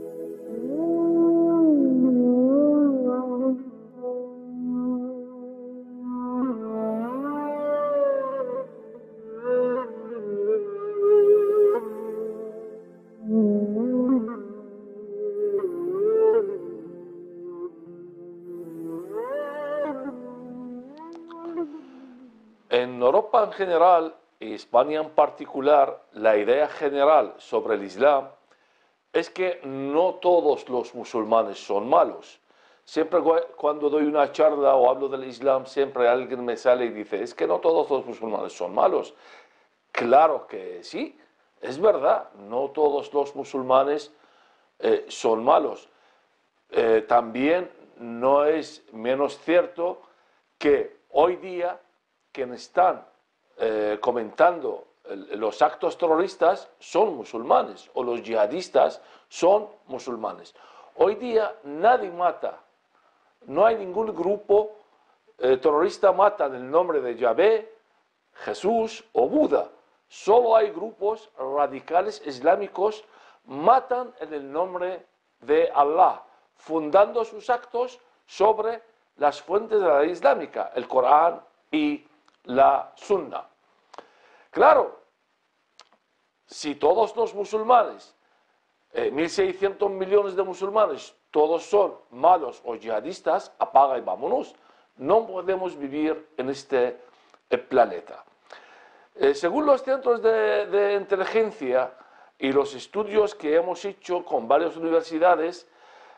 En Europa en general y España en particular, la idea general sobre el Islam es que no todos los musulmanes son malos. Siempre cuando doy una charla o hablo del Islam, siempre alguien me sale y dice, es que no todos los musulmanes son malos. Claro que sí, es verdad, no todos los musulmanes son malos. También no es menos cierto que hoy día quienes están comentando los actos terroristas son musulmanes o los yihadistas son musulmanes. Hoy día nadie mata, no hay ningún grupo terrorista mata en el nombre de Yahvé, Jesús o Buda. Solo hay grupos radicales islámicos matan en el nombre de Allah, fundando sus actos sobre las fuentes de la ley islámica, el Corán y la Sunna. Claro, si todos los musulmanes, 1.600 millones de musulmanes, todos son malos o yihadistas, apaga y vámonos. No podemos vivir en este planeta. Según los centros de inteligencia y los estudios que hemos hecho con varias universidades,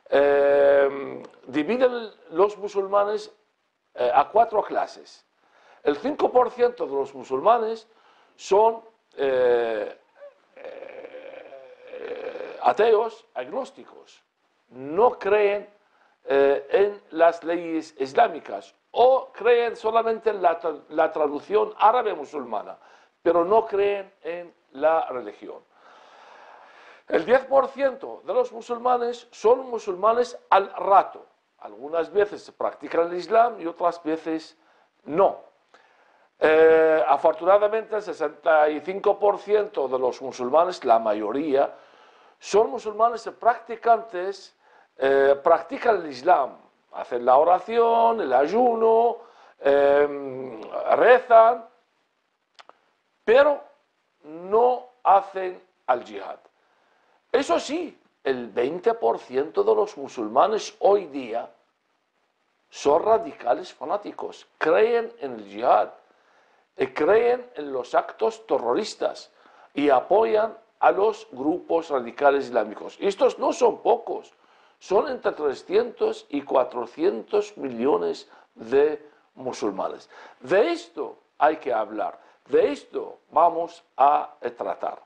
dividen los musulmanes a 4 clases. El 5% de los musulmanes son ateos, agnósticos. No creen en las leyes islámicas o creen solamente en la traducción árabe musulmana, pero no creen en la religión. El 10% de los musulmanes son musulmanes al rato. Algunas veces practican el Islam y otras veces no. Afortunadamente, el 65% de los musulmanes, la mayoría, son musulmanes practicantes, practican el Islam, hacen la oración, el ayuno, rezan, pero no hacen al yihad. Eso sí, el 20% de los musulmanes hoy día son radicales fanáticos, creen en el yihad, creen en los actos terroristas y apoyan a los grupos radicales islámicos. Y estos no son pocos, son entre 300 y 400 millones de musulmanes. De esto hay que hablar, de esto vamos a tratar.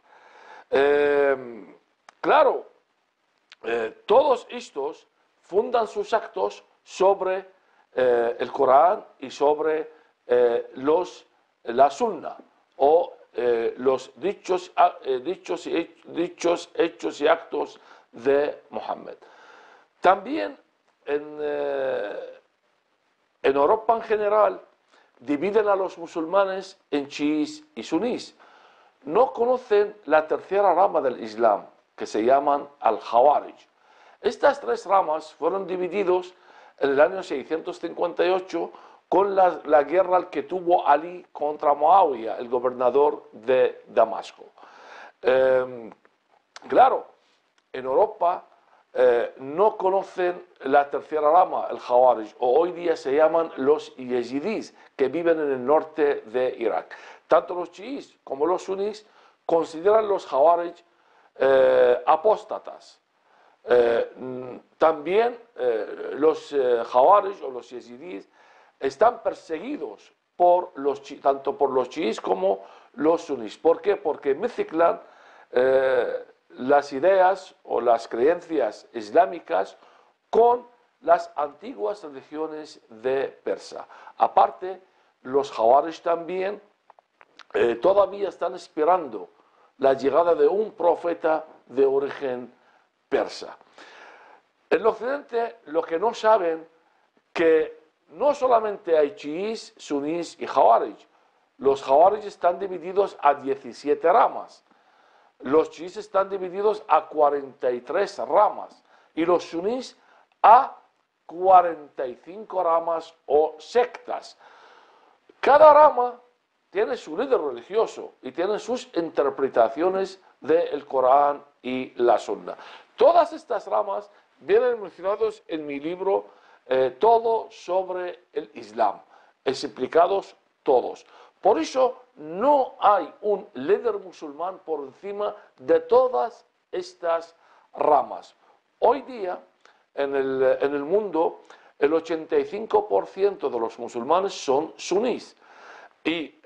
Claro, todos estos fundan sus actos sobre el Corán y sobre la Sunna o los dichos, hechos y actos de Mohammed. También en Europa en general dividen a los musulmanes en chiíes y sunís. No conocen la tercera rama del Islam, que se llaman al-Khawarij. Estas 3 ramas fueron divididos en el año 658 con la guerra que tuvo Ali contra Muawiyah, el gobernador de Damasco. Claro, en Europa no conocen la tercera rama, el Khawarij, o hoy día se llaman los yezidís, que viven en el norte de Irak. Tanto los chiíes como los sunís consideran los Khawarij apóstatas. También los Khawarij o los yezidís están perseguidos tanto por los chiíes como los sunís. ¿Por qué? Porque mezclan las ideas o las creencias islámicas con las antiguas religiones de Persia. Aparte, los Khawarij también todavía están esperando la llegada de un profeta de origen persa. En Occidente lo que no saben que no solamente hay chiíes, sunís y Khawarij. Los Khawarij están divididos a 17 ramas. los chiíes están divididos a 43 ramas y los sunís a 45 ramas o sectas. Cada rama tiene su líder religioso y tiene sus interpretaciones del Corán y la Sunna. Todas estas ramas vienen mencionados en mi libro Todo sobre el Islam, explicados todos. Por eso no hay un líder musulmán por encima de todas estas ramas. Hoy día en el mundo el 85% de los musulmanes son sunís y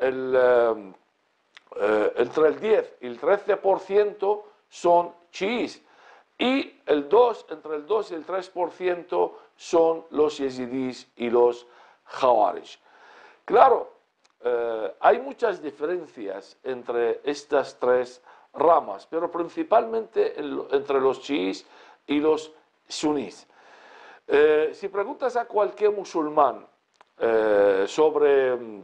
entre el 10 y el 13% son chiíes y entre el 2 y el 3% son los yazidíes y los jawarij. Claro, hay muchas diferencias entre estas tres ramas, pero principalmente entre los chiíes y los sunís. Si preguntas a cualquier musulmán sobre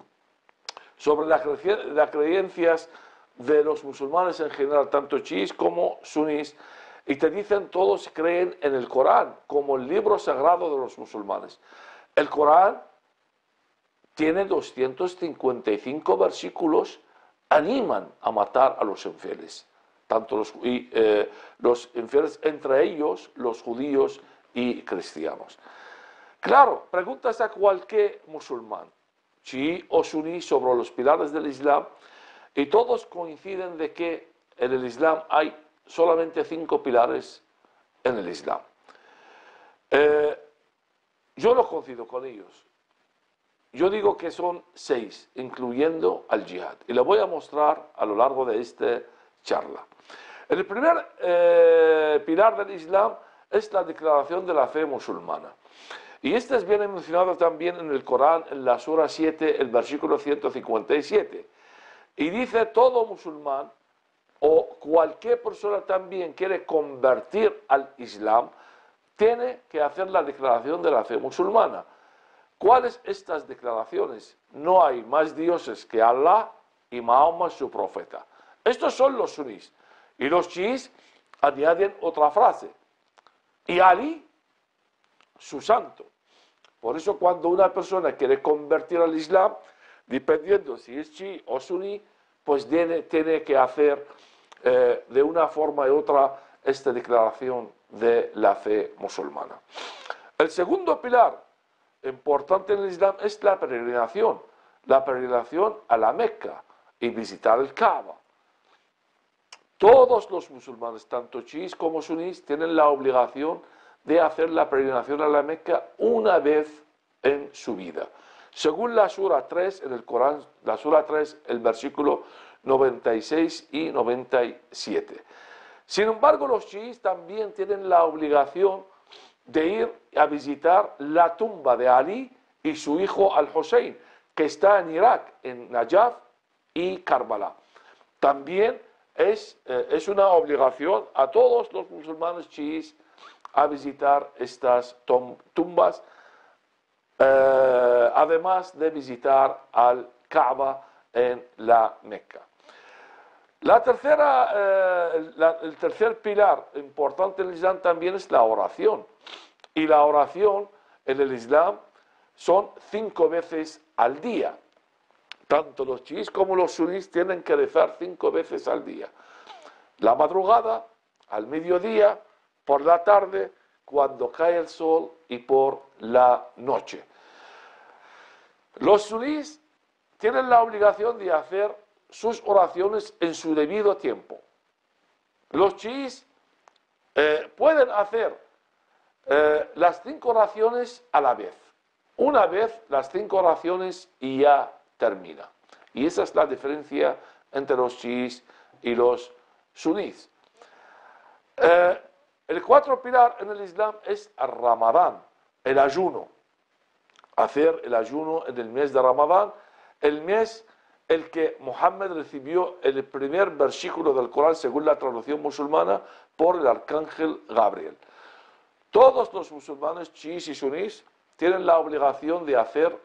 las creencias de los musulmanes en general, tanto chiíes como sunís, y te dicen todos creen en el Corán como el libro sagrado de los musulmanes. El Corán tiene 255 versículos, animan a matar a los infieles, tanto los infieles, entre ellos los judíos y cristianos. Claro, preguntas a cualquier musulmán, chií o suní, sobre los pilares del Islam, y todos coinciden de que en el Islam hay solamente 5 pilares en el Islam. Yo no coincido con ellos. Yo digo que son 6, incluyendo al yihad. Y lo voy a mostrar a lo largo de esta charla. El primer pilar del Islam es la declaración de la fe musulmana. Y estas vienen mencionadas también en el Corán, en la Sura 7, el versículo 157. Y dice, todo musulmán o cualquier persona también quiere convertir al Islam, tiene que hacer la declaración de la fe musulmana. ¿Cuáles estas declaraciones? No hay más dioses que Allah y Mahoma su profeta. Estos son los sunís. Y los chiíes añaden otra frase. Y Ali, su santo. Por eso cuando una persona quiere convertir al Islam, dependiendo si es chií o suní, pues tiene que hacer de una forma u otra esta declaración de la fe musulmana. El segundo pilar importante en el Islam es la peregrinación a la Meca y visitar el Kaaba. Todos los musulmanes, tanto chiíes como sunís, tienen la obligación de hacer la peregrinación a la Meca una vez en su vida. Según la Sura 3 en el Corán, la Sura 3, el versículo 96 y 97. Sin embargo, los chiíes también tienen la obligación de ir a visitar la tumba de Ali y su hijo Al-Hussein, que está en Irak, en Najaf y Karbala. También es una obligación a todos los musulmanes chiíes a visitar estas tumbas, además de visitar al Kaaba en la Meca. El tercer pilar importante en el Islam también es la oración. Y la oración en el Islam son 5 veces al día. Tanto los chiíes como los sunís tienen que rezar 5 veces al día. La madrugada, al mediodía, por la tarde, cuando cae el sol y por la noche. Los sunís tienen la obligación de hacer sus oraciones en su debido tiempo. Los chiíes pueden hacer las 5 oraciones a la vez. Una vez las 5 oraciones y ya termina. Y esa es la diferencia entre los chiíes y los sunís. El cuarto pilar en el Islam es el Ramadán, el ayuno. Hacer el ayuno en el mes de Ramadán, el mes el que Muhammad recibió el primer versículo del Corán según la traducción musulmana por el arcángel Gabriel. Todos los musulmanes chiíes y sunís tienen la obligación de hacer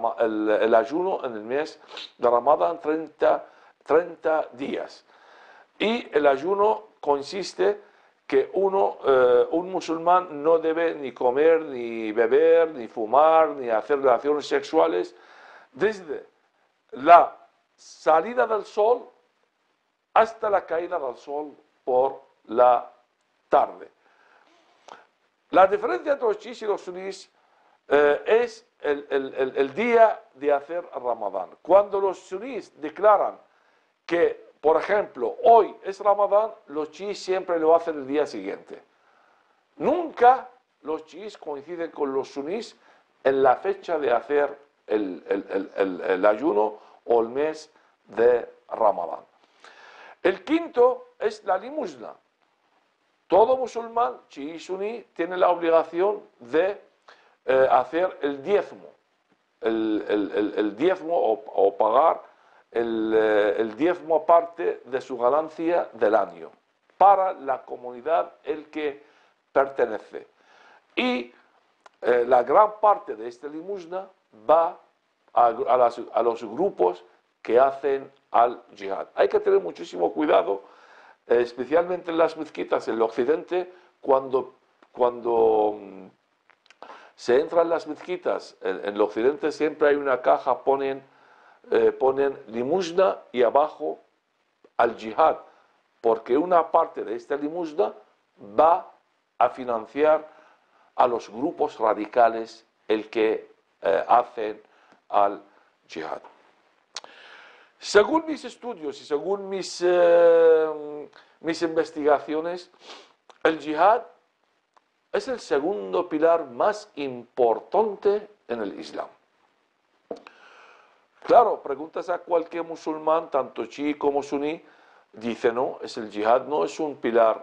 el ayuno en el mes de Ramadán 30 días. Y el ayuno consiste que un musulmán no debe ni comer, ni beber, ni fumar, ni hacer relaciones sexuales desde la salida del sol hasta la caída del sol por la tarde. La diferencia entre los chiíes y los sunís es el día de hacer Ramadán. Cuando los sunís declaran que, por ejemplo, hoy es Ramadán, los chiíes siempre lo hacen el día siguiente. Nunca los chiíes coinciden con los sunís en la fecha de hacer el ayuno o el mes de Ramadán. El quinto es la limosna. Todo musulmán, chií y suní, tiene la obligación de hacer el diezmo, el diezmo o pagar el diezmo aparte de su ganancia del año para la comunidad el que pertenece. Y la gran parte de esta limosna va a los grupos que hacen al yihad. Hay que tener muchísimo cuidado, especialmente en las mezquitas en el occidente, cuando se entra en las mezquitas en el occidente siempre hay una caja, ponen limosna y abajo al yihad, porque una parte de esta limosna va a financiar a los grupos radicales el que hacen al yihad. Según mis estudios y según mis investigaciones, el yihad es el segundo pilar más importante en el Islam. Claro, preguntas a cualquier musulmán, tanto chií como suní, dice no, el yihad no es un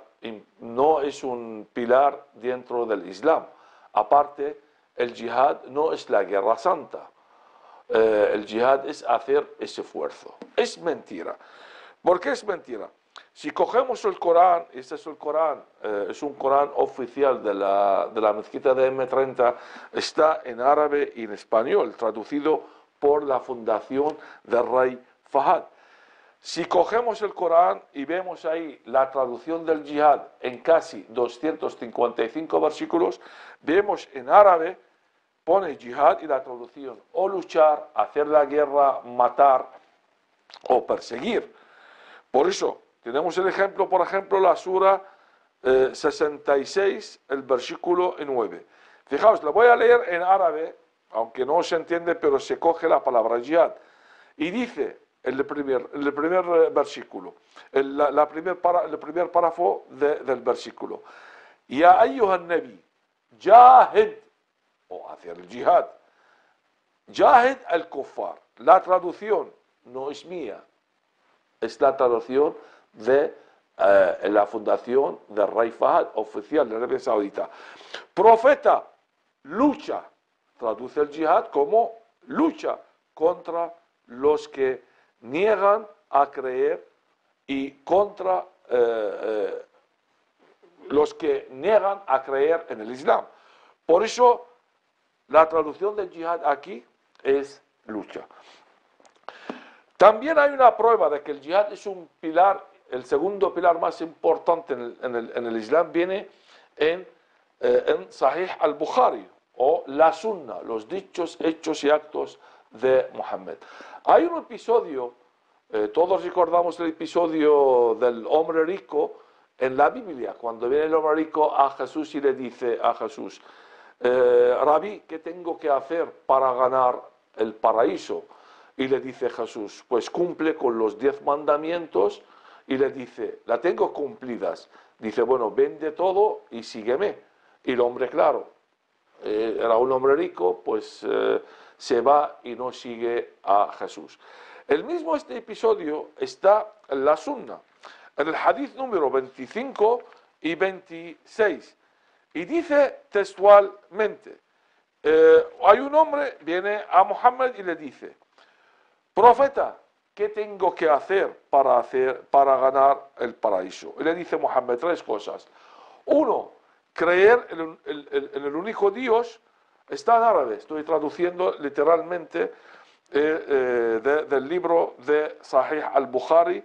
pilar dentro del Islam. Aparte, el yihad no es la guerra santa. El yihad es hacer ese esfuerzo. Es mentira. ¿Por qué es mentira? Si cogemos el Corán, este es el Corán, es un Corán oficial de la mezquita de M30, está en árabe y en español, traducido por la fundación del rey Fahad. Si cogemos el Corán y vemos ahí la traducción del yihad en casi 255 versículos, vemos en árabe, pone yihad y la traducción, o luchar, hacer la guerra, matar o perseguir. Por eso, tenemos el ejemplo, por ejemplo, la sura 66, el versículo 9. Fijaos, la voy a leer en árabe, aunque no se entiende, pero se coge la palabra jihad. Y dice, el primer versículo, el primer párrafo del versículo, Ya ayyuhan nabi, jahid, o hacia el jihad, jahid al-kuffar. La traducción no es mía, es la traducción de la fundación del rey Fahad, oficial de Arabia Saudita. Profeta, lucha, traduce el jihad como lucha contra los que niegan a creer y contra los que niegan a creer en el Islam. Por eso la traducción del yihad aquí es lucha. También hay una prueba de que el yihad es un pilar, el segundo pilar más importante en el Islam, viene en Sahih al-Bukhari, o la Sunna, los dichos, hechos y actos de Muhammad. Hay un episodio, todos recordamos el episodio del hombre rico en la Biblia, cuando viene el hombre rico a Jesús y le dice a Jesús, Rabí, ¿qué tengo que hacer para ganar el paraíso? Y le dice Jesús, pues cumple con los 10 mandamientos, y le dice, la tengo cumplidas. Dice, bueno, vende todo y sígueme. Y el hombre, claro, era un hombre rico, pues se va y no sigue a Jesús. El mismo este episodio está en la Sunna, en el hadith número 25 y 26. Y dice textualmente, hay un hombre, viene a Muhammad y le dice, profeta, ¿qué tengo que hacer para ganar el paraíso? Y le dice Muhammad 3 cosas. Uno, creer en el único Dios. Está en árabe, estoy traduciendo literalmente del libro de Sahih al-Bukhari,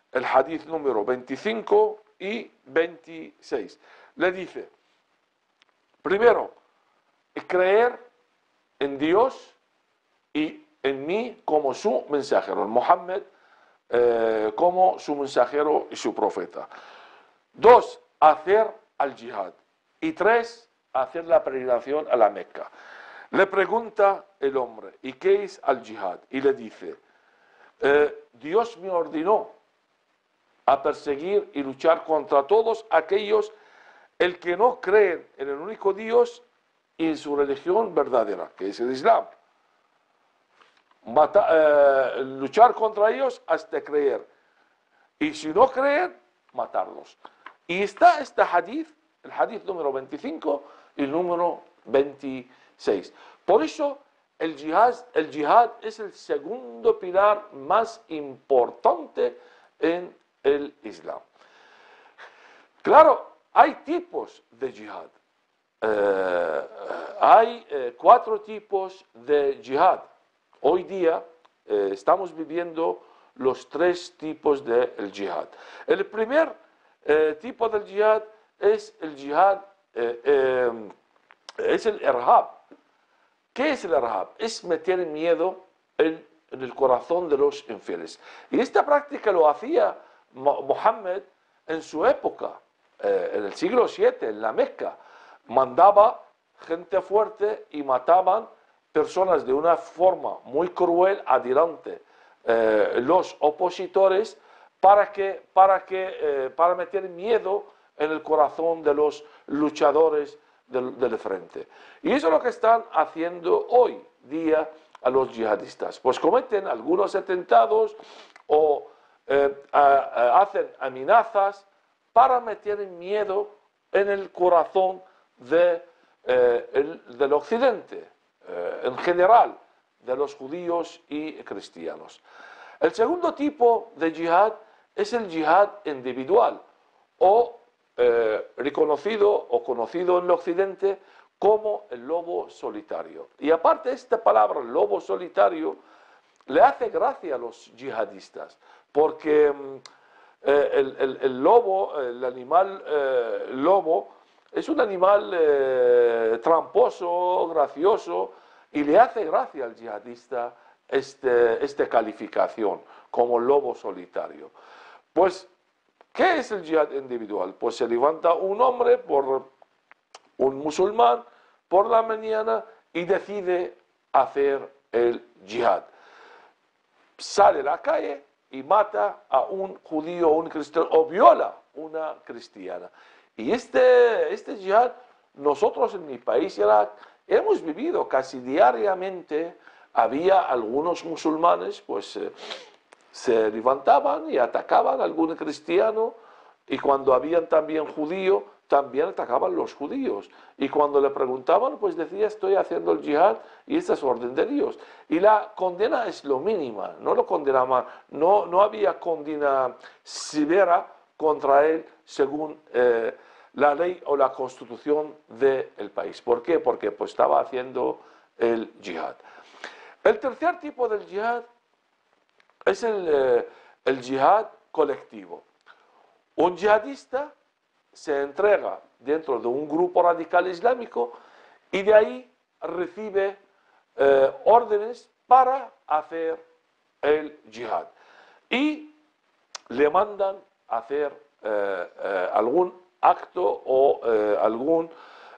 el hadith número 25 y 26. Le dice, primero, creer en Dios y en mí como su mensajero, en Mohammed como su mensajero y su profeta. 2, hacer al jihad. Y 3, hacer la peregrinación a la Meca. Le pregunta el hombre, ¿y qué es al jihad? Y le dice, Dios me ordenó a perseguir y luchar contra todos aquellos el que no creen en el único Dios y en su religión verdadera, que es el Islam. Luchar contra ellos hasta creer. Y si no creen, matarlos. Y está este hadith, el hadith número 25 y el número 26. Por eso el jihad es el segundo pilar más importante en el Islam. Claro, hay tipos de jihad. Hay 4 tipos de jihad. Hoy día estamos viviendo los 3 tipos del jihad. El primer tipo del jihad es el jihad, es el irhab. ¿Qué es el irhab? Es meter miedo en el corazón de los infieles. Y esta práctica lo hacía Mohammed en su época, en el siglo VII, en la Meca. Mandaba gente fuerte y mataban personas de una forma muy cruel adelante los opositores para meter miedo en el corazón de los luchadores del frente. Y eso es lo que están haciendo hoy día a los yihadistas. Pues cometen algunos atentados o hacen amenazas para meter miedo en el corazón del occidente, en general, de los judíos y cristianos. El segundo tipo de yihad es el yihad individual o reconocido o conocido en el occidente como el lobo solitario. Y aparte esta palabra, lobo solitario, le hace gracia a los yihadistas, porque el lobo, el animal lobo, es un animal tramposo, gracioso, y le hace gracia al yihadista esta calificación como lobo solitario. Pues, ¿qué es el yihad individual? Pues se levanta un hombre, un musulmán, por la mañana y decide hacer el yihad. Sale a la calle y mata a un judío o un cristiano o viola una cristiana. Y este yihad, nosotros en mi país, Irak, hemos vivido casi diariamente. Había algunos musulmanes, pues se levantaban y atacaban a algún cristiano, y cuando habían también judío, también atacaban los judíos. Y cuando le preguntaban, pues decía, estoy haciendo el yihad y esta es orden de Dios. Y la condena es lo mínima, no lo condenaban, no había condena severa contra él según la ley o la constitución del país. ¿Por qué? Porque pues, estaba haciendo el yihad. El tercer tipo del yihad es el yihad colectivo. Un yihadista se entrega dentro de un grupo radical islámico y de ahí recibe órdenes para hacer el yihad. Y le mandan a hacer algún acto o algún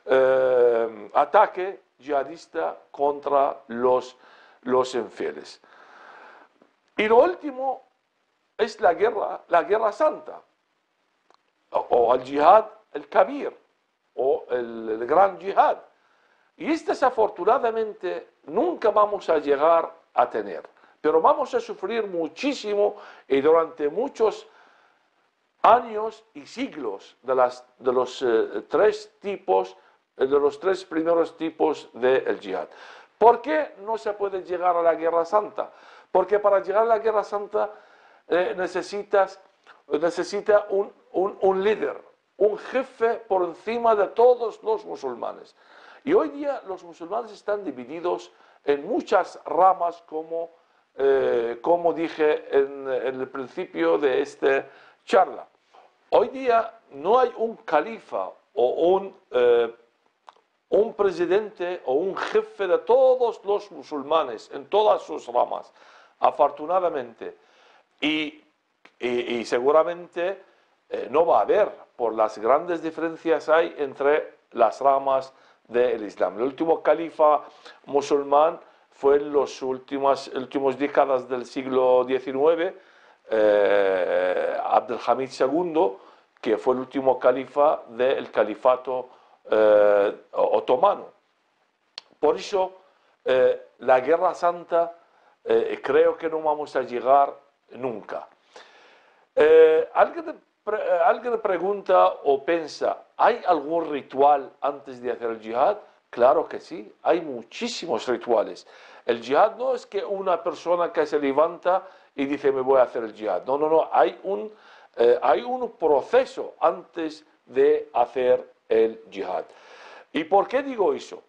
ataque yihadista contra los infieles. Y lo último es la guerra santa, o el yihad, el kabir, o el gran yihad. Y desafortunadamente nunca vamos a llegar a tener, pero vamos a sufrir muchísimo y durante muchos años y siglos de los 3 tipos, de los 3 primeros tipos del yihad. ¿Por qué no se puede llegar a la guerra santa? Porque para llegar a la guerra santa necesita un líder, un jefe por encima de todos los musulmanes. Y hoy día los musulmanes están divididos en muchas ramas como como dije en el principio de esta charla. Hoy día no hay un califa o un presidente o un jefe de todos los musulmanes en todas sus ramas, afortunadamente. Y seguramente no va a haber, por las grandes diferencias hay entre las ramas del Islam. El último califa musulmán fue en las últimas décadas del siglo XIX, Abdelhamid II, que fue el último califa del califato otomano. Por eso, la Guerra Santa creo que no vamos a llegar nunca. Alguien pregunta o piensa, ¿hay algún ritual antes de hacer el yihad? Claro que sí, hay muchísimos rituales. El yihad no es que una persona que se levanta y dice me voy a hacer el yihad. No, no, no, hay un proceso antes de hacer el yihad. ¿Y por qué digo eso?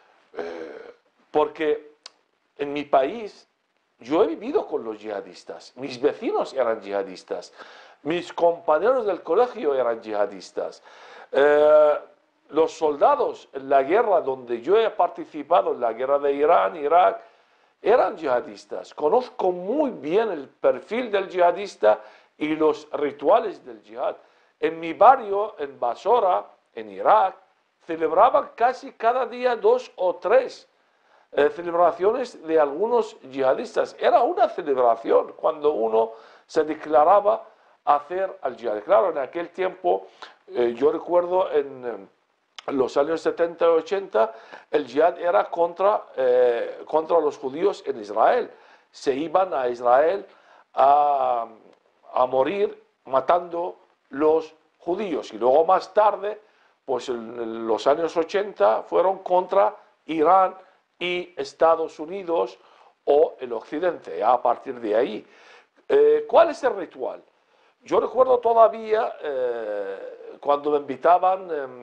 Porque en mi país yo he vivido con los yihadistas, mis vecinos eran yihadistas, mis compañeros del colegio eran yihadistas. Los soldados en la guerra donde yo he participado, en la guerra de Irán, Irak, eran yihadistas. Conozco muy bien el perfil del yihadista y los rituales del yihad. En mi barrio, en Basora, en Irak, celebraban casi cada día 2 o 3 celebraciones de algunos yihadistas. Era una celebración cuando uno se declaraba hacer al yihad. Claro, en aquel tiempo, yo recuerdo en los años 70 y 80, el yihad era contra los judíos en Israel. Se iban a Israel a morir matando los judíos. Y luego más tarde, pues en los años 80, fueron contra Irán y Estados Unidos o el Occidente, a partir de ahí. ¿Cuál es el ritual? Yo recuerdo todavía cuando me invitaban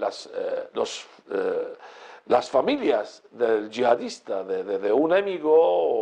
las familias del yihadista, de un amigo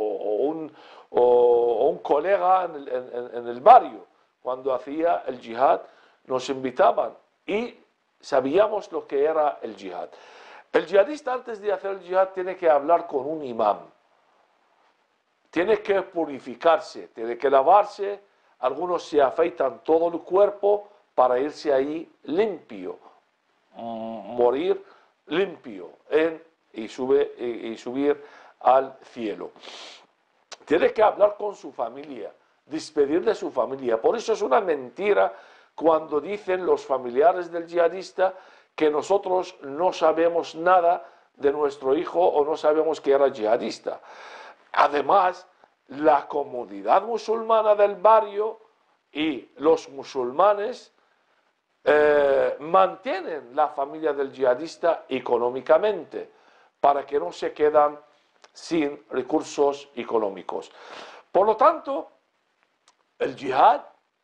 o un colega en el barrio, cuando hacía el yihad, nos invitaban y sabíamos lo que era el yihad. El yihadista antes de hacer el yihad tiene que hablar con un imam, tiene que purificarse, tiene que lavarse, algunos se afeitan todo el cuerpo para irse ahí limpio, morir limpio y subir al cielo. Tiene que hablar con su familia, despedir de su familia. Por eso es una mentira cuando dicen los familiares del yihadista que nosotros no sabemos nada de nuestro hijo o no sabemos que era yihadista. Además, la comunidad musulmana del barrio y los musulmanes mantienen la familia del yihadista económicamente para que no se quedan sin recursos económicos. Por lo tanto, el yihad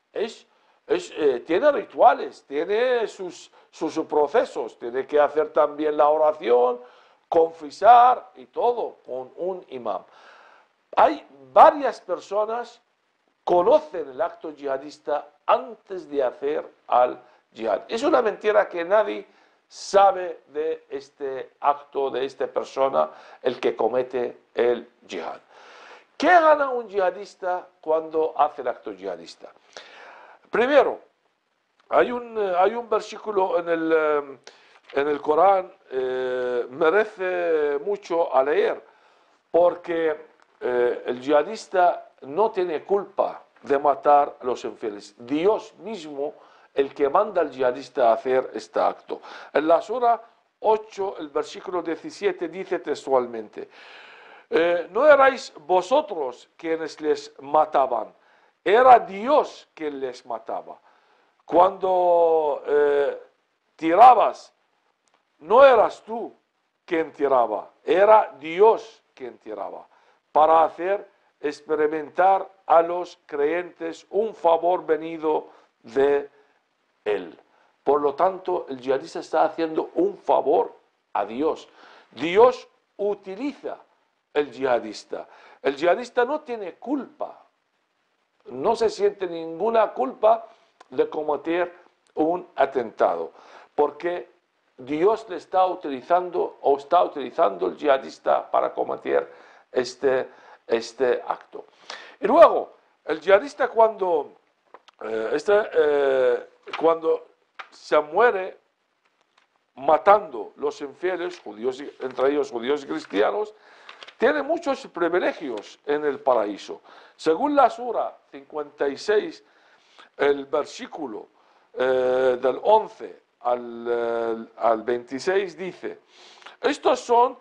tiene rituales, tiene sus procesos, tiene que hacer también la oración, confesar y todo con un imam. Hay varias personas que conocen el acto yihadista antes de hacer al yihad. Es una mentira que nadie sabe de este acto, de esta persona, el que comete el yihad. ¿Qué gana un yihadista cuando hace el acto yihadista? Primero, hay un versículo en el Corán, merece mucho a leer, porque el yihadista no tiene culpa de matar a los infieles. Dios mismo, el que manda al yihadista a hacer este acto. En la sura 8, el versículo 17 dice textualmente, no erais vosotros quienes les mataban, era Dios quien les mataba. Cuando tirabas, no eras tú quien tiraba, era Dios quien tiraba, para hacer experimentar a los creyentes un favor venido de Él. Por lo tanto, el yihadista está haciendo un favor a Dios. Dios utiliza el yihadista. El yihadista no tiene culpa, no se siente ninguna culpa de cometer un atentado, porque Dios le está utilizando o está utilizando el yihadista para cometer este acto. Y luego, el yihadista cuando se muere matando los infieles, judíos, entre ellos judíos y cristianos, tiene muchos privilegios en el paraíso. Según la Sura 56, el versículo del 11 al 26 dice: estos son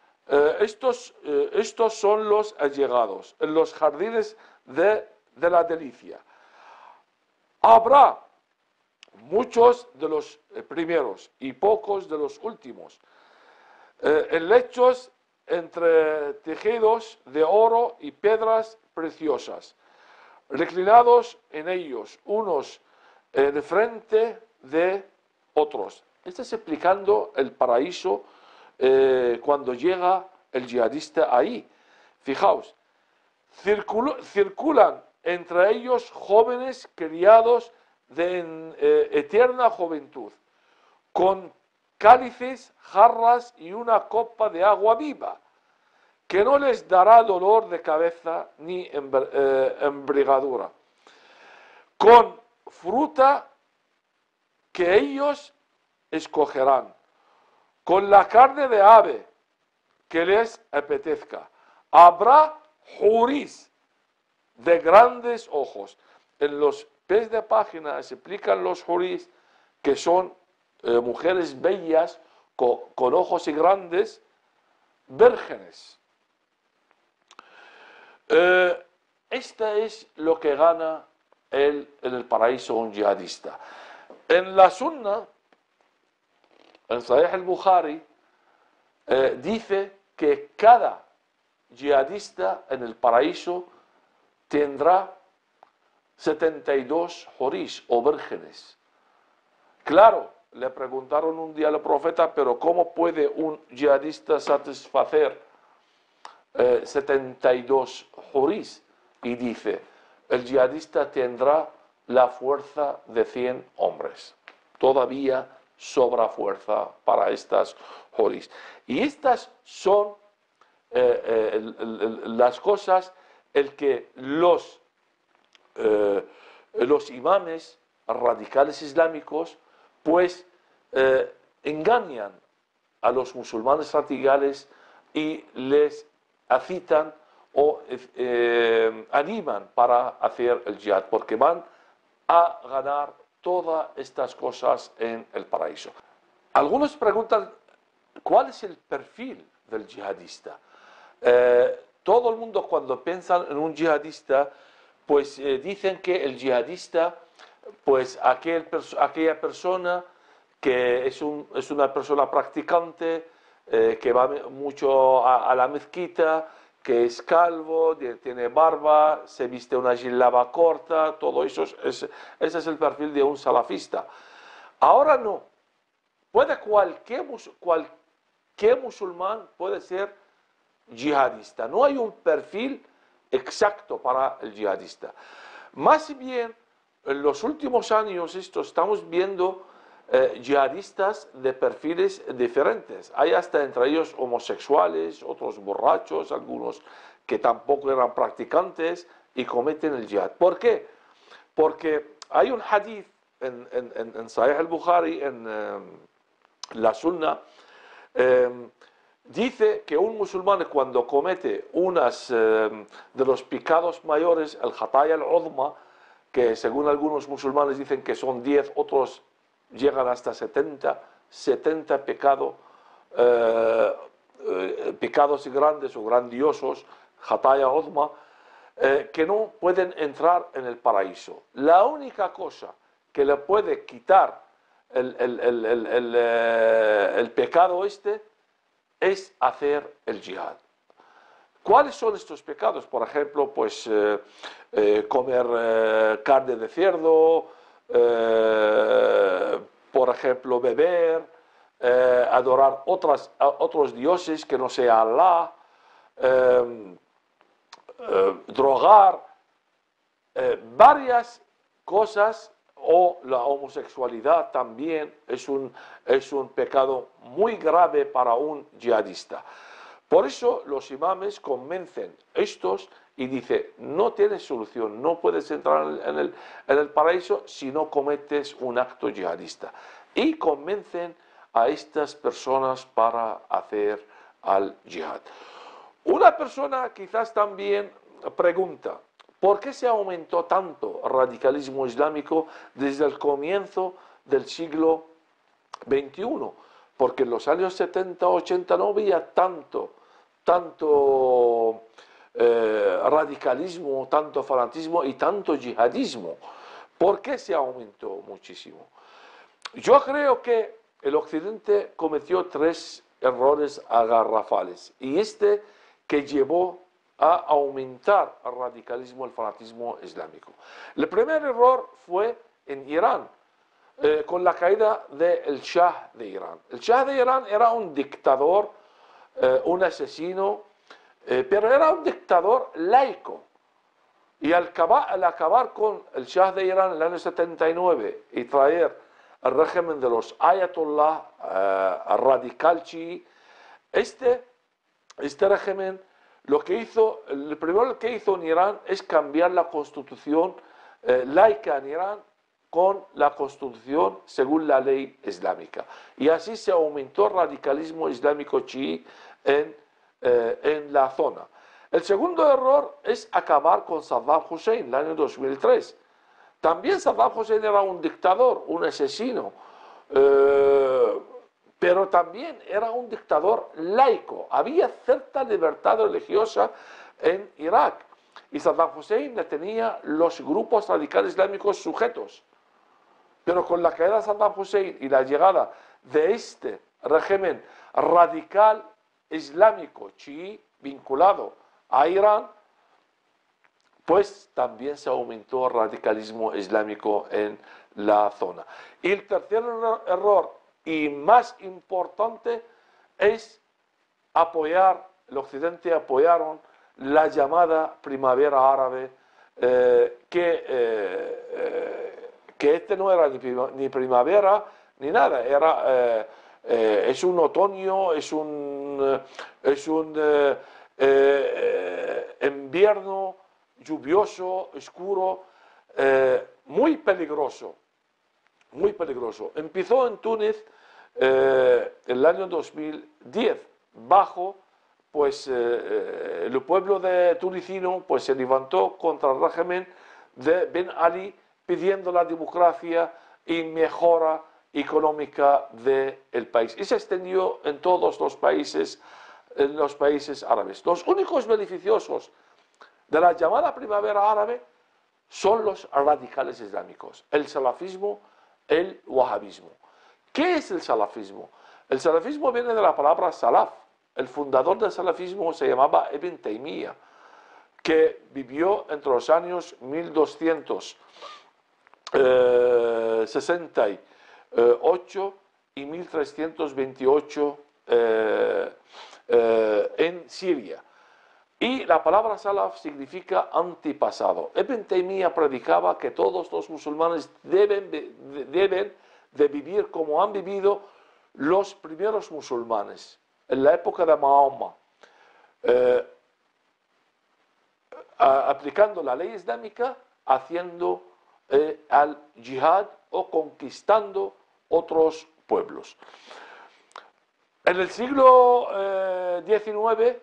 los allegados en los jardines de la delicia. Habrá muchos de los primeros y pocos de los últimos, en lechos entre tejidos de oro y piedras preciosas, reclinados en ellos, unos en frente de otros. Está explicando el paraíso cuando llega el yihadista ahí. Fijaos, circulan entre ellos jóvenes criados de eterna juventud, con cálices, jarras y una copa de agua viva, que no les dará dolor de cabeza ni embriagadura, con fruta que ellos escogerán, con la carne de ave que les apetezca. Habrá jurís de grandes ojos. En los pies de página se explican los jurís, que son mujeres bellas con ojos y grandes, vírgenes. Esta es lo que gana en el paraíso un yihadista. En la Sunna, en Sahih al-Bukhari, dice que cada yihadista en el paraíso tendrá 72 jorís o vírgenes. Claro, le preguntaron un día al profeta, pero ¿cómo puede un yihadista satisfacer 72 jorís? Y dice, el yihadista tendrá la fuerza de 100 hombres. Todavía sobra fuerza para estas jorís. Y estas son las cosas el que los imames radicales islámicos pues engañan a los musulmanes radicales y les acitan o animan para hacer el jihad, porque van a ganar todas estas cosas en el paraíso. Algunos preguntan, ¿cuál es el perfil del yihadista? Todo el mundo cuando piensa en un yihadista, pues dicen que el yihadista, pues aquella persona que es una persona practicante, que va mucho a la mezquita, que es calvo, tiene barba, se viste una jilaba corta, todo eso, ese es el perfil de un salafista. Ahora no, puede cualquier musulmán puede ser yihadista, no hay un perfil exacto para el yihadista. Más bien, en los últimos años estamos viendo yihadistas de perfiles diferentes. Hay hasta entre ellos homosexuales, otros borrachos, algunos que tampoco eran practicantes y cometen el jihad. ¿Por qué? Porque hay un hadith en Sahih al-Bukhari, en la Sunna, dice que un musulmán cuando comete unas de los pecados mayores, el Khataya al-Udma, que según algunos musulmanes dicen que son 10, otros llegan hasta 70 pecados grandes o grandiosos, Khataya Udma, que no pueden entrar en el paraíso. La única cosa que le puede quitar el pecado es hacer el jihad. ¿Cuáles son estos pecados? Por ejemplo, pues comer carne de cerdo, por ejemplo, beber, adorar otros dioses que no sea Allah, drogar, varias cosas, o la homosexualidad también es un pecado muy grave para un yihadista. Por eso los imames convencen estos y dicen, no tienes solución, no puedes entrar en el paraíso si no cometes un acto yihadista. Y convencen a estas personas para hacer al yihad. Una persona quizás también pregunta, ¿por qué se aumentó tanto el radicalismo islámico desde el comienzo del siglo XXI? Porque en los años 70, 80 no había tanto radicalismo, tanto fanatismo y tanto yihadismo. ¿Por qué se aumentó muchísimo? Yo creo que el Occidente cometió tres errores garrafales y este que llevó a aumentar el radicalismo, el fanatismo islámico. El primer error fue en Irán, con la caída del Shah de Irán. El Shah de Irán era un dictador, un asesino, pero era un dictador laico. Y al acabar con el Shah de Irán en el año 79 y traer el régimen de los Ayatollah, radical chií, este régimen lo primero que hizo en Irán es cambiar la constitución laica en Irán con la constitución según la ley islámica. Y así se aumentó el radicalismo islámico chií en la zona. El segundo error es acabar con Saddam Hussein en el año 2003. También Saddam Hussein era un dictador, un asesino, pero también era un dictador laico. Había cierta libertad religiosa en Irak y Saddam Hussein le tenía los grupos radicales islámicos sujetos. Pero con la caída de Saddam Hussein y la llegada de este régimen radical islámico chií vinculado a Irán, pues también se aumentó el radicalismo islámico en la zona. Y el tercer error y más importante es el Occidente apoyaron la llamada primavera árabe, que este no era ni primavera ni nada, es un otoño, es un invierno lluvioso, oscuro, muy peligroso, muy peligroso. Empezó en Túnez el año 2010, bajo, pues el pueblo tunecino pues, se levantó contra el régimen de Ben Ali pidiendo la democracia y mejora económica del país. Y se extendió en todos los países árabes. Los únicos beneficiosos de la llamada primavera árabe son los radicales islámicos, el salafismo, el wahabismo. ¿Qué es el salafismo? El salafismo viene de la palabra salaf. El fundador del salafismo se llamaba Ibn Taymiyyah, que vivió entre los años 1268 y 1328 en Siria. Y la palabra salaf significa antepasado. Ibn Taymiyyah predicaba que todos los musulmanes deben de vivir como han vivido los primeros musulmanes en la época de Mahoma, aplicando la ley islámica, haciendo al yihad o conquistando otros pueblos. En el siglo XIX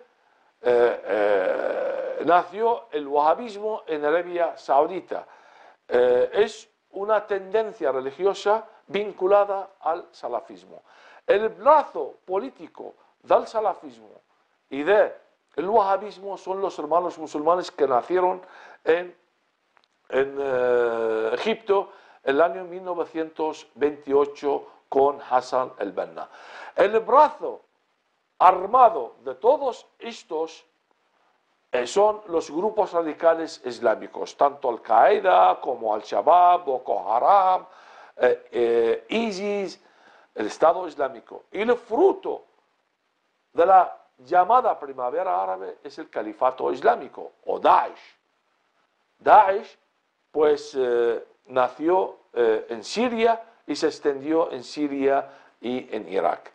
nació el wahabismo en Arabia Saudita. Es una tendencia religiosa vinculada al salafismo. El brazo político del salafismo y del wahabismo son los hermanos musulmanes que nacieron en Egipto en el año 1928 con Hassan el-Banna. El brazo armado de todos estos son los grupos radicales islámicos, tanto Al-Qaeda como Al-Shabaab, Boko Haram, ISIS, el Estado Islámico. Y el fruto de la llamada primavera árabe es el califato islámico, o Daesh. Daesh, pues, nació en Siria y se extendió en Siria y en Irak.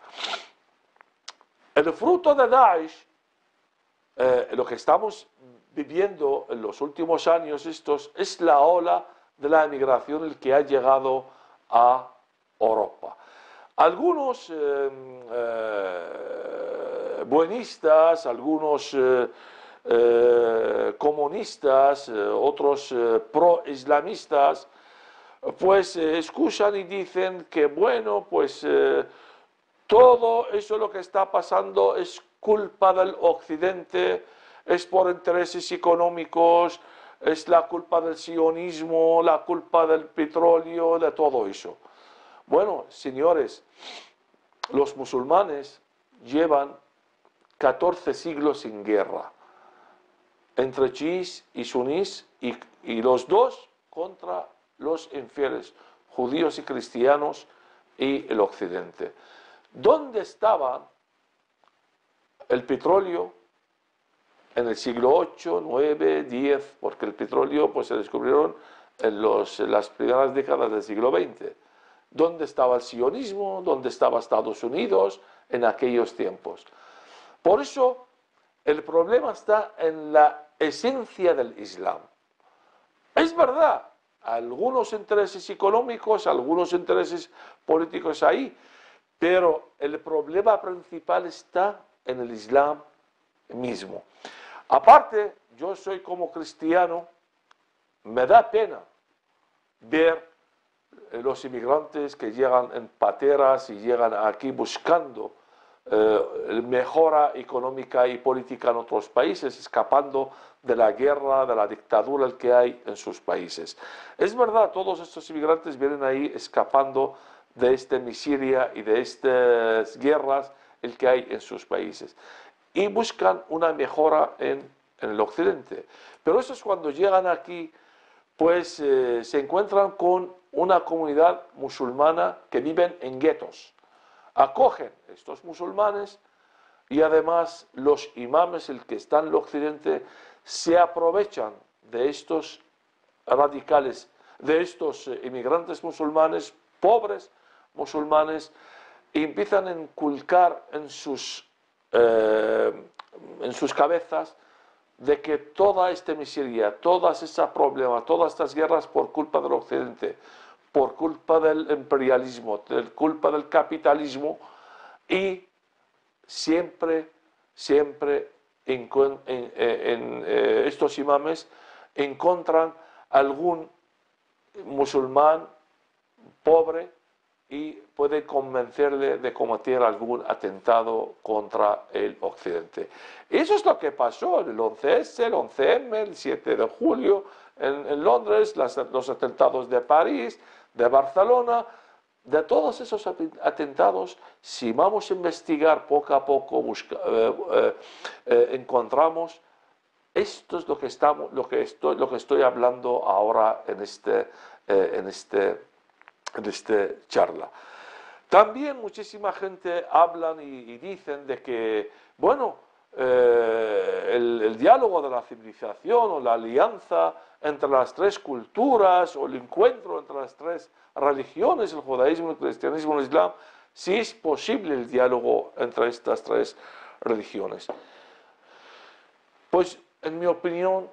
El fruto de Daesh, lo que estamos viviendo en los últimos años estos, es la ola de la emigración el que ha llegado a Europa. Algunos buenistas, algunos comunistas, otros pro-islamistas, pues escuchan y dicen que bueno, pues todo eso lo que está pasando es culpa del Occidente, es por intereses económicos, es la culpa del sionismo, la culpa del petróleo, de todo eso. Bueno, señores, los musulmanes llevan 14 siglos sin guerra entre chiíes y sunís y los dos contra los infieles, judíos y cristianos y el Occidente. ¿Dónde estaba el petróleo en el siglo 8, 9, 10? Porque el petróleo pues, se descubrieron en las primeras décadas del siglo XX. ¿Dónde estaba el sionismo? ¿Dónde estaba Estados Unidos en aquellos tiempos? Por eso el problema está en la esencia del Islam. Es verdad, algunos intereses económicos, algunos intereses políticos ahí, pero el problema principal está en el Islam mismo. Aparte, yo soy como cristiano, me da pena ver los inmigrantes que llegan en pateras y llegan aquí buscando mejora económica y política en otros países, escapando de la guerra, de la dictadura que hay en sus países. Es verdad, todos estos inmigrantes vienen ahí escapando de esta miseria y de estas guerras el que hay en sus países y buscan una mejora en el Occidente. Pero eso es cuando llegan aquí, pues se encuentran con una comunidad musulmana que viven en guetos. Acogen a estos musulmanes y además los imames, el que están en el Occidente, se aprovechan de estos radicales, de estos inmigrantes musulmanes, pobres musulmanes, y empiezan a inculcar en sus cabezas de que toda esta miseria, todos esos problemas, todas estas guerras por culpa del Occidente, por culpa del imperialismo, por culpa del capitalismo, y siempre estos imames encuentran algún musulmán pobre y puede convencerle de cometer algún atentado contra el Occidente. Eso es lo que pasó en el 11S, el 11M, el 7 de julio en Londres, los atentados de París, de Barcelona. De todos esos atentados, si vamos a investigar poco a poco, encontramos esto es lo que estoy hablando ahora en esta charla. También muchísima gente hablan y dicen de que, bueno, el diálogo de la civilización o la alianza entre las tres culturas o el encuentro entre las tres religiones, el judaísmo, el cristianismo y el islam, si es posible el diálogo entre estas tres religiones. Pues, en mi opinión,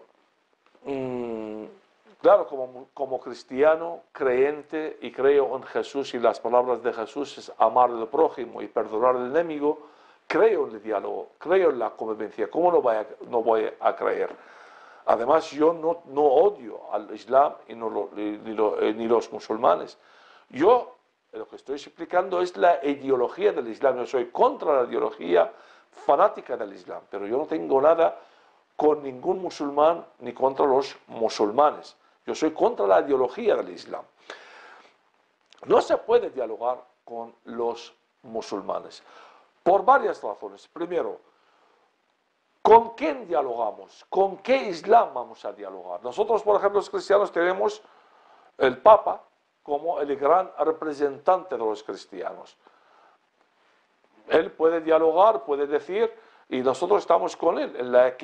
claro, como cristiano, creyente y creo en Jesús y las palabras de Jesús es amar al prójimo y perdonar al enemigo, creo en el diálogo, creo en la convivencia. ¿Cómo no voy a creer? Además, yo no odio al Islam ni los musulmanes. Yo lo que estoy explicando es la ideología del Islam. Yo soy contra la ideología fanática del Islam, pero yo no tengo nada con ningún musulmán ni contra los musulmanes. Yo soy contra la ideología del Islam. No se puede dialogar con los musulmanes por varias razones. Primero, ¿con quién dialogamos? ¿Con qué Islam vamos a dialogar? Nosotros, por ejemplo, los cristianos tenemos el Papa como el gran representante de los cristianos. Él puede dialogar, puede decir, y nosotros estamos con él en la,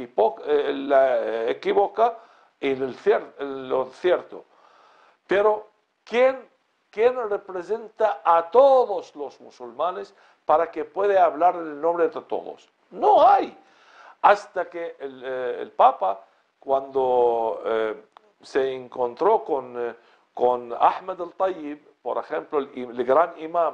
equívoca y en lo cierto. Pero ¿quién representa a todos los musulmanes para que pueda hablar en el nombre de todos? No hay. Hasta que el Papa, cuando se encontró con Ahmed al-Tayyib, por ejemplo, el gran imam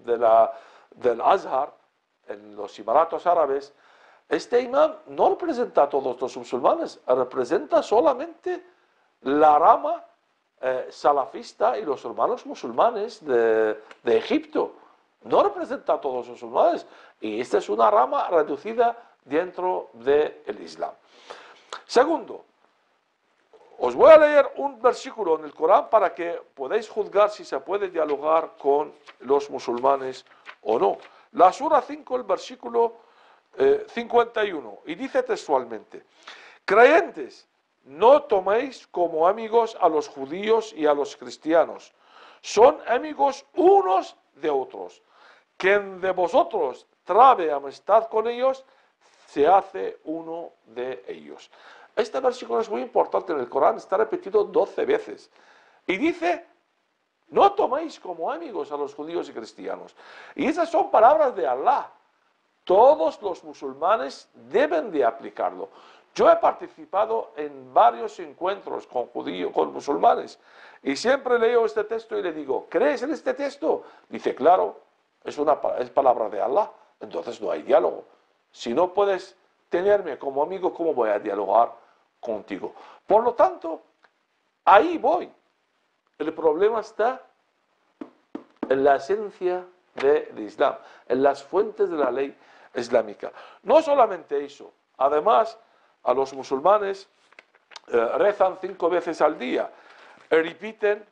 del Azhar en los Emiratos Árabes, este imam no representa a todos los musulmanes, representa solamente la rama salafista y los hermanos musulmanes de Egipto. No representa a todos los musulmanes. Y esta es una rama reducida dentro del Islam. Segundo, os voy a leer un versículo en el Corán para que podáis juzgar si se puede dialogar con los musulmanes o no. La Sura 5, el versículo 51, y dice textualmente: creyentes, no toméis como amigos a los judíos y a los cristianos. Son amigos unos de otros. Quien de vosotros trabe amistad con ellos, se hace uno de ellos. Este versículo es muy importante en el Corán, está repetido 12 veces. Y dice: no toméis como amigos a los judíos y cristianos. Y esas son palabras de Allah. Todos los musulmanes deben de aplicarlo. Yo he participado en varios encuentros con judíos, con musulmanes, y siempre leo este texto y le digo: ¿crees en este texto? Dice: claro, es palabra de Allah. Entonces no hay diálogo. Si no puedes tenerme como amigo, ¿cómo voy a dialogar contigo? Por lo tanto, ahí voy. El problema está en la esencia del Islam, en las fuentes de la ley islámica. No solamente eso, además, a los musulmanes rezan 5 veces al día, repiten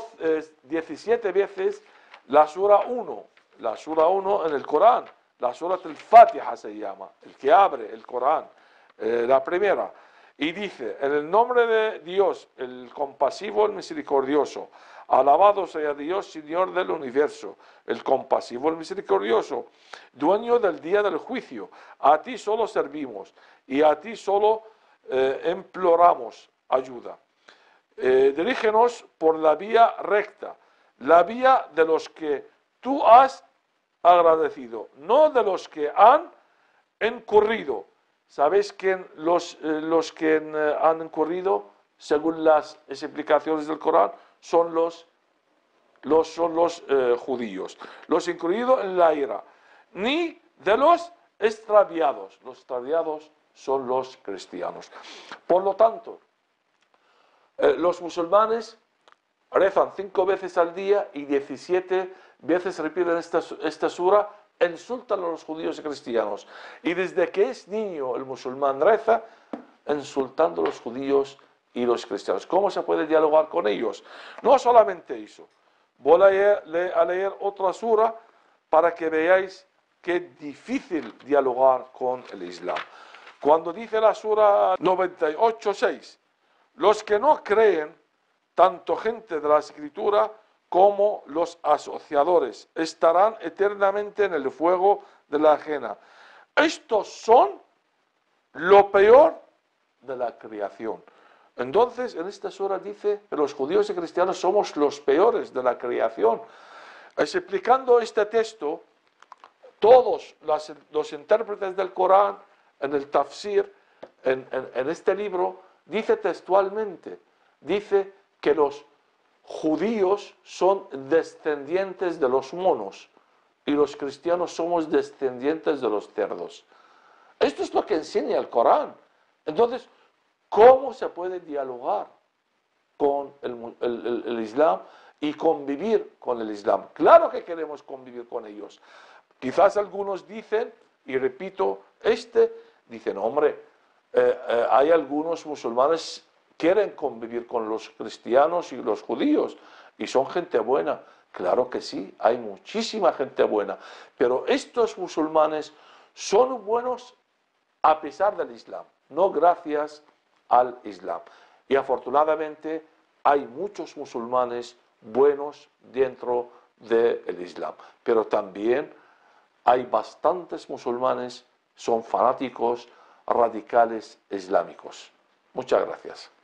17 veces la Sura 1, en el Corán, la Sura al-Fatiha se llama, el que abre el Corán, la primera, y dice: en el nombre de Dios, el compasivo, el misericordioso, alabado sea Dios, Señor del universo, el compasivo, el misericordioso, dueño del día del juicio. A ti solo servimos y a ti solo imploramos ayuda. Dirígenos por la vía recta, la vía de los que tú has agradecido, no de los que han incurrido. ¿Sabéis quién los que han incurrido, según las explicaciones del Corán? Son los judíos. Los incurridos en la ira. Ni de los extraviados. Los extraviados son los cristianos. Por lo tanto, los musulmanes rezan 5 veces al día y 17 veces repiten esta sura, insultan a los judíos y cristianos. Y desde que es niño el musulmán reza insultando a los judíos y los cristianos. ¿Cómo se puede dialogar con ellos? No solamente eso. Voy a leer otra sura para que veáis qué difícil dialogar con el Islam. Cuando dice la sura 98:6, los que no creen, tanto gente de la Escritura como los asociadores, estarán eternamente en el fuego de la ajena. Estos son lo peor de la creación. Entonces, en esta sura dice que los judíos y cristianos somos los peores de la creación. Explicando este texto, todos los intérpretes del Corán, en el tafsir, en este libro, dice textualmente, dice que los judíos son descendientes de los monos y los cristianos somos descendientes de los cerdos. Esto es lo que enseña el Corán. Entonces, ¿cómo se puede dialogar con el Islam y convivir con el Islam? Claro que queremos convivir con ellos. Quizás algunos dicen, y repito, dicen: hombre, hay algunos musulmanes que quieren convivir con los cristianos y los judíos, y son gente buena. Claro que sí, hay muchísima gente buena, pero estos musulmanes son buenos a pesar del Islam, no gracias al Islam. Y afortunadamente hay muchos musulmanes buenos dentro del Islam, pero también hay bastantes musulmanes son fanáticos radicales islámicos. Muchas gracias.